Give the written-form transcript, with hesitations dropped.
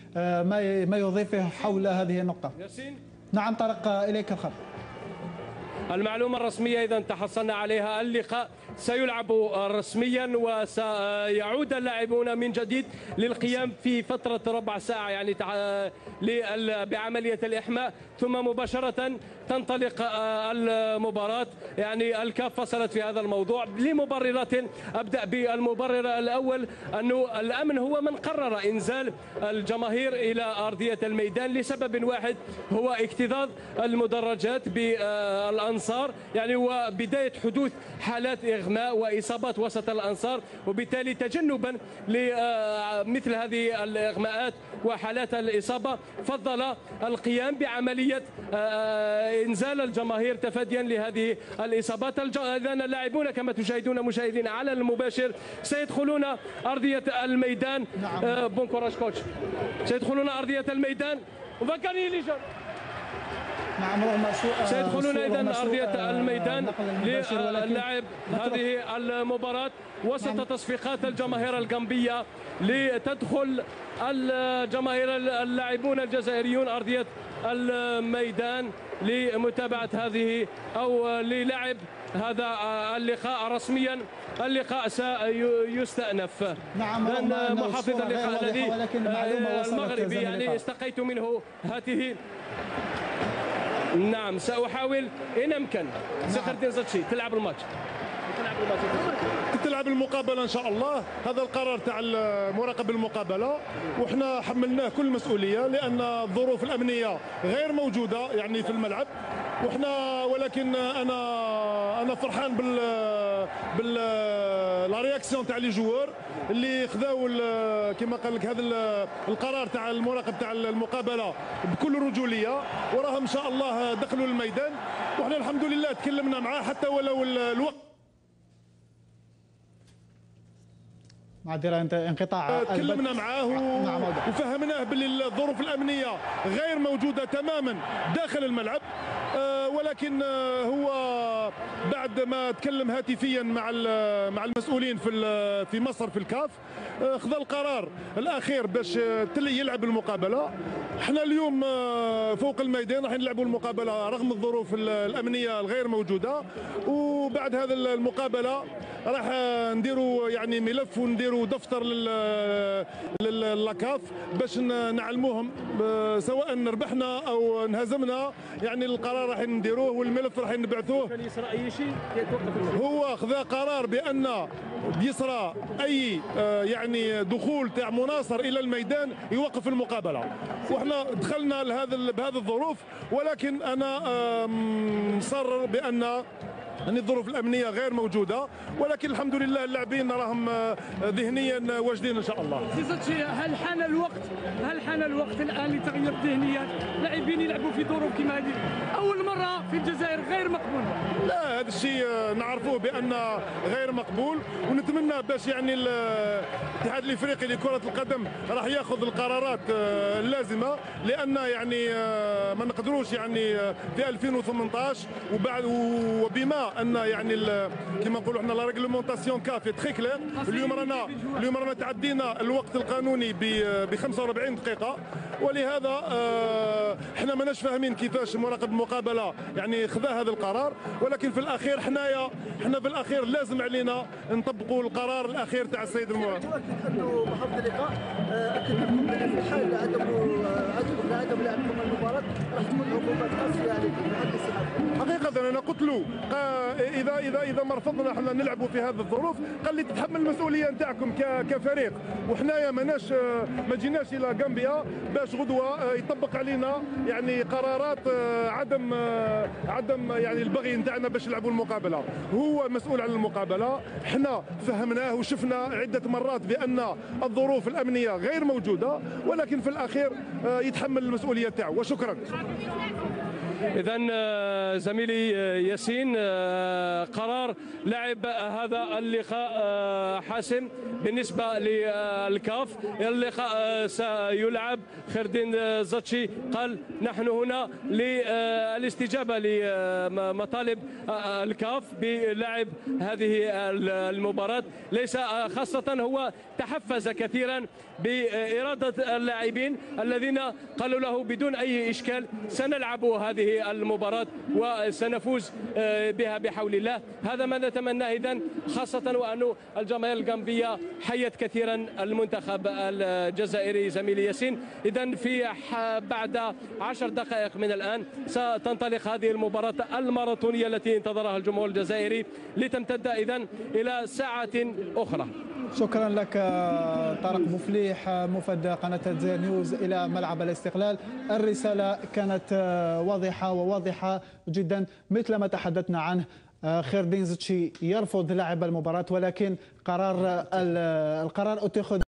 ما يضيفه حول هذه النقطة. نعم طارق، إليك الخط. المعلومة الرسمية إذا تحصلنا عليها، اللقاء سيلعب رسميا وسيعود اللاعبون من جديد للقيام في فترة ربع ساعة يعني بعملية الإحماء، ثم مباشرة تنطلق المباراة. يعني الكاف فصلت في هذا الموضوع لمبررات. أبدأ بالمبرر الأول، أنه الأمن هو من قرر إنزال الجماهير إلى أرضية الميدان لسبب واحد، هو اكتظاظ المدرجات بالأنصار يعني، وبداية حدوث حالات إغماء وإصابات وسط الأنصار، وبالتالي تجنبا لمثل هذه الإغماءات وحالات الإصابة فضل القيام بعملية إنزال الجماهير تفاديا لهذه الإصابات. إذن اللاعبون كما تشاهدون مشاهدينا على المباشر سيدخلون أرضية الميدان. بون كوراج كوتش. سيدخلون أرضية الميدان وفكرني لي نعم سيدخلون إذن أرضية الميدان للعب هذه المباراة وسط تصفيقات الجماهير الغامبية لتدخل الجماهير اللاعبون الجزائريون أرضية الميدان لمتابعة هذه أو للعب هذا اللقاء رسميا. اللقاء سيستأنف. نعم محافظ اللقاء الذي المغربي يعني استقيت منه هاته. نعم سأحاول إن أمكن. سخردين زاتشي تلعب الماتش. تلعب المقابله ان شاء الله. هذا القرار تاع مراقب المقابله وحنا حملناه كل المسؤوليه، لان الظروف الامنيه غير موجوده يعني في الملعب وحنا، ولكن انا فرحان بال لا رياكسيون تاع لي جوار اللي خذاو كما قال لك هذا القرار تاع المراقب تاع المقابله بكل رجوليه، وراهم ان شاء الله دخلوا الميدان وحنا الحمد لله تكلمنا معاه حتى ولو الوقت معذرة انقطاع. تكلمنا معاه وفهمناه باللي الظروف الامنيه غير موجوده تماما داخل الملعب، ولكن هو بعد ما تكلم هاتفيا مع المسؤولين في مصر في الكاف خذ القرار الاخير باش يلعب المقابله. احنا اليوم فوق الميدان راح نلعبوا المقابله رغم الظروف الامنيه الغير موجوده، وبعد هذا المقابله راح نديروا يعني ملف ونديروا دفتر للكاف باش نعلموهم سواء ربحنا او انهزمنا، يعني القرار راح نديروه والملف راح نبعثوه. كان يصرى اي شيء يتوقف هو خذا قرار بان يصرى اي يعني دخول تاع مناصر الى الميدان يوقف المقابله، واحنا دخلنا بهذه الظروف، ولكن انا مصرر بان الظروف الامنيه غير موجوده، ولكن الحمد لله اللاعبين راهم ذهنيا واجدين ان شاء الله. سي هل حان الوقت الان لتغيير الذهنيات؟ لاعبين يلعبوا في ظروف كما هذه اول مره في الجزائر غير مقبول. لا هذا الشيء نعرفوه بان غير مقبول، ونتمنى باش يعني الاتحاد الافريقي لكره القدم راح ياخذ القرارات اللازمه، لان يعني ما نقدروش يعني في 2018 وبعد وبما ان يعني كما نقولوا احنا لا ريغلومونطاسيون كافي تري كلير. اليوم رانا تعدينا الوقت القانوني ب 45 دقيقه، ولهذا احنا ماناش فاهمين كيفاش مراقب المقابله يعني خذا هذا القرار، ولكن في الاخير احنا في الاخير لازم علينا نطبقوا القرار الاخير تاع السيد المراقب. تؤكد انه محافظ اللقاء اكد لكم بان في حال عدم لعبكم المباراه راح تكون عقوبات قاسيه عليكم بحد السحاب. حقيقه انا قلت له اذا ما رفضنا احنا نلعبوا في هذه الظروف قال لي تتحمل المسؤوليه نتاعكم كفريق، وحنايا ما جيناش الى غامبيا باش غدوه يطبق علينا يعني قرارات عدم يعني البغي نتاعنا باش نلعبوا المقابله. هو مسؤول عن المقابله، احنا فهمناه وشفنا عده مرات بان الظروف الامنيه غير موجوده، ولكن في الاخير يتحمل المسؤوليه تاعو. وشكرا. إذن زميلي ياسين، قرار لعب هذا اللقاء حاسم بالنسبة للكاف. اللقاء سيلعب. خيردين زاتشي قال نحن هنا للاستجابة لمطالب الكاف بلعب هذه المباراة. ليس خاصة هو تحفز كثيرا بإرادة اللاعبين الذين قالوا له بدون أي إشكال سنلعب هذه المباراة وسنفوز بها بحول الله. هذا ما نتمناه إذن، خاصة وأن الجماهير الغامبية حيت كثيرا المنتخب الجزائري زميلي ياسين. إذن في بعد 10 دقائق من الآن ستنطلق هذه المباراة الماراثونية التي انتظرها الجمهور الجزائري لتمتد إذن إلى ساعة أخرى. شكرا لك طارق بوفليح، مفد قناة الجزائر نيوز إلى ملعب الاستقلال. الرسالة كانت واضحة جدا مثل ما تحدثنا عنه. خيردين زاتشي يرفض لعب المباراة، ولكن القرار اتخذ